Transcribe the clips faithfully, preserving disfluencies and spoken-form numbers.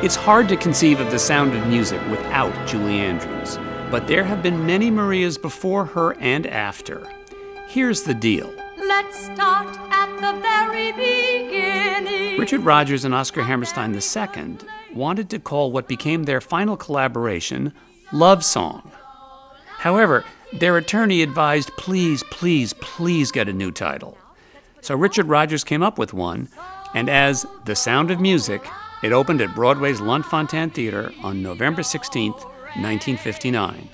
It's hard to conceive of The Sound of Music without Julie Andrews, but there have been many Marias before her and after. Here's the deal. Let's start at the very beginning. Richard Rodgers and Oscar Hammerstein the Second wanted to call what became their final collaboration Love Song. However, their attorney advised, please, please, please get a new title. So Richard Rodgers came up with one, and as The Sound of Music, it opened at Broadway's Lunt-Fontanne Theater on November sixteenth, nineteen fifty-nine.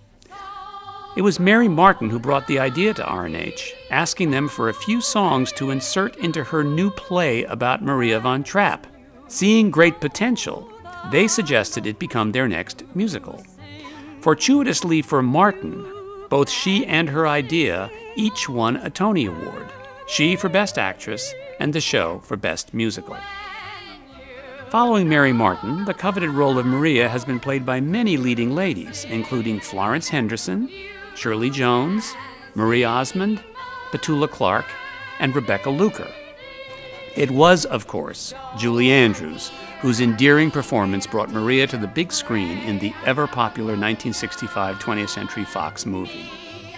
It was Mary Martin who brought the idea to R and H, asking them for a few songs to insert into her new play about Maria von Trapp. Seeing great potential, they suggested it become their next musical. Fortuitously for Martin, both she and her idea each won a Tony Award, she for Best Actress and the show for Best Musical. Following Mary Martin, the coveted role of Maria has been played by many leading ladies, including Florence Henderson, Shirley Jones, Marie Osmond, Petula Clark, and Rebecca Luker. It was, of course, Julie Andrews, whose endearing performance brought Maria to the big screen in the ever-popular nineteen sixty-five twentieth Century Fox movie.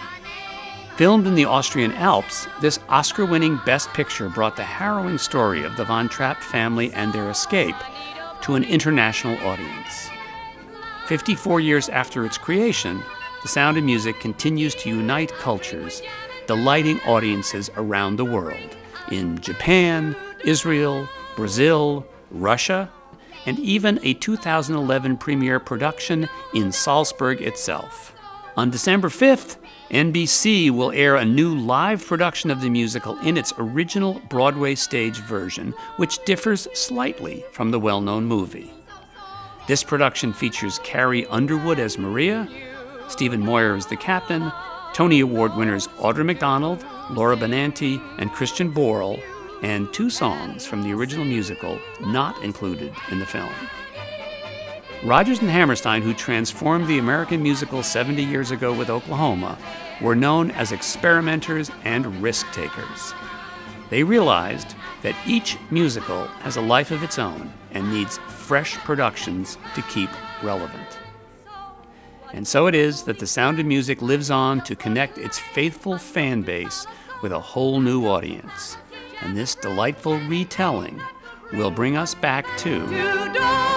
Filmed in the Austrian Alps, this Oscar-winning Best Picture brought the harrowing story of the Von Trapp family and their escape to an international audience. fifty-four years after its creation, The Sound of Music continues to unite cultures, delighting audiences around the world, in Japan, Israel, Brazil, Russia, and even a two thousand eleven premiere production in Salzburg itself. On December fifth, N B C will air a new live production of the musical in its original Broadway stage version, which differs slightly from the well-known movie. This production features Carrie Underwood as Maria, Stephen Moyer as the captain, Tony Award winners Audra McDonald, Laura Benanti, and Christian Borle, and two songs from the original musical not included in the film. Rodgers and Hammerstein, who transformed the American musical seventy years ago with Oklahoma, were known as experimenters and risk-takers. They realized that each musical has a life of its own and needs fresh productions to keep relevant. And so it is that The Sound of Music lives on to connect its faithful fan base with a whole new audience. And this delightful retelling will bring us back to...